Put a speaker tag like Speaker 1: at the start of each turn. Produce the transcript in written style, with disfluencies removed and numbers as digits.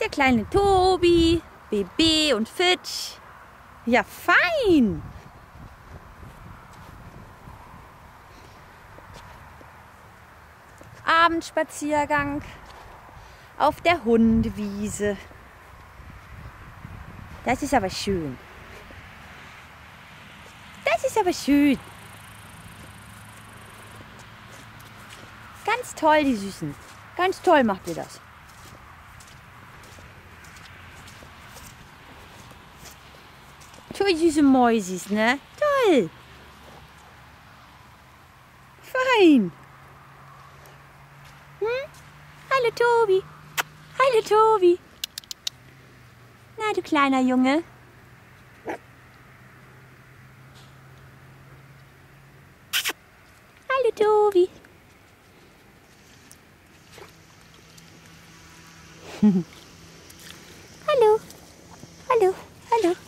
Speaker 1: Der kleine Tobi, Bebe und Fitch. Ja, fein. Abendspaziergang auf der Hundewiese. Das ist aber schön. Das ist aber schön. Ganz toll, die Süßen. Ganz toll macht ihr das. Toll, süße Mäusis, ne? Toll. Fein. Hm? Hallo Tobi. Hallo Tobi. Na, du kleiner Junge. Hallo Tobi. Hallo. Hallo. Hallo.